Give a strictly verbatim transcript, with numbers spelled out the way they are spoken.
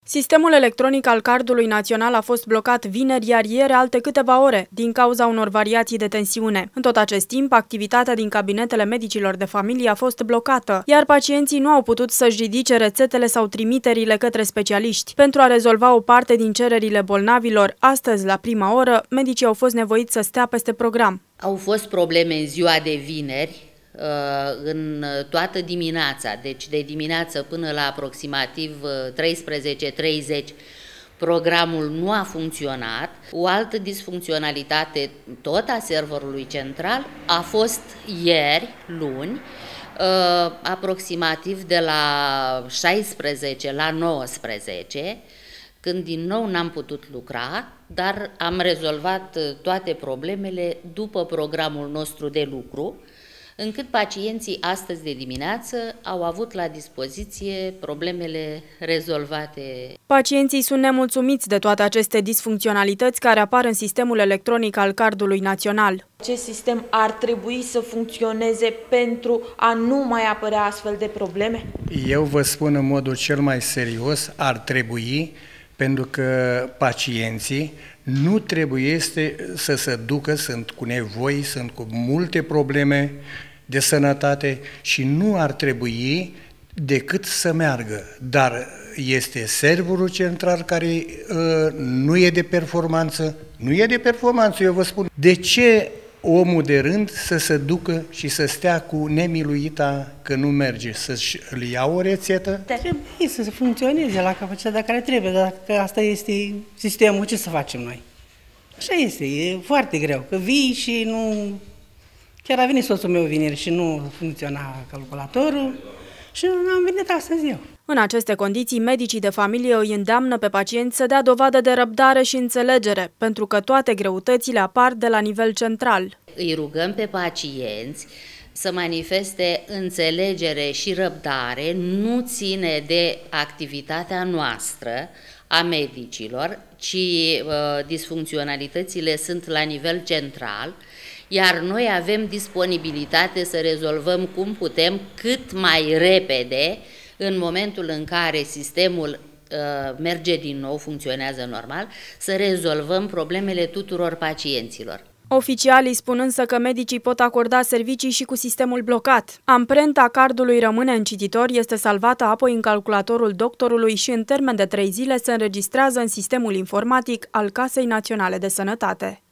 Sistemul electronic al Cardului Național a fost blocat vineri, iar ieri alte câteva ore, din cauza unor variații de tensiune. În tot acest timp, activitatea din cabinetele medicilor de familie a fost blocată, iar pacienții nu au putut să-și ridice rețetele sau trimiterile către specialiști. Pentru a rezolva o parte din cererile bolnavilor, astăzi, la prima oră, medicii au fost nevoiți să stea peste program. Au fost probleme în ziua de vineri, în toată dimineața, deci de dimineață până la aproximativ treisprezece treizeci, programul nu a funcționat. O altă disfuncționalitate tot a serverului central a fost ieri, luni, aproximativ de la șaisprezece la nouăsprezece, când din nou n-am putut lucra, dar am rezolvat toate problemele după programul nostru de lucru, încât pacienții astăzi de dimineață au avut la dispoziție problemele rezolvate. Pacienții sunt nemulțumiți de toate aceste disfuncționalități care apar în sistemul electronic al Cardului Național. Acest sistem ar trebui să funcționeze pentru a nu mai apărea astfel de probleme? Eu vă spun în modul cel mai serios, ar trebui, pentru că pacienții nu trebuie să se ducă, sunt cu nevoi, sunt cu multe probleme de sănătate și nu ar trebui decât să meargă. Dar este serverul central care uh, nu e de performanță, nu e de performanță, eu vă spun. De ce omul de rând să se ducă și să stea cu nemiluita că nu merge, să-și ia o rețetă? Trebuie să funcționeze la capacitatea care trebuie, dar că asta este sistemul, ce să facem noi? Așa este, e foarte greu, că vii și nu... Chiar a venit soțul meu vineri și nu funcționa calculatorul și am venit astăzi eu. În aceste condiții, medicii de familie îi îndeamnă pe pacienți să dea dovadă de răbdare și înțelegere, pentru că toate greutățile apar de la nivel central. Îi rugăm pe pacienți să manifeste înțelegere și răbdare, nu ține de activitatea noastră a medicilor, ci uh, disfuncționalitățile sunt la nivel central, iar noi avem disponibilitate să rezolvăm cum putem, cât mai repede, în momentul în care sistemul uh, merge din nou, funcționează normal, să rezolvăm problemele tuturor pacienților. Oficialii spun însă că medicii pot acorda servicii și cu sistemul blocat. Amprenta cardului rămâne în cititor, este salvată apoi în calculatorul doctorului și în termen de trei zile se înregistrează în sistemul informatic al Casei Naționale de Sănătate.